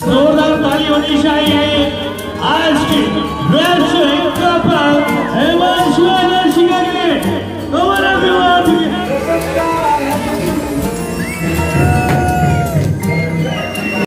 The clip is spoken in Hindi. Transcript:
जोरदार ताली होनी चाहिए आज की रेड कप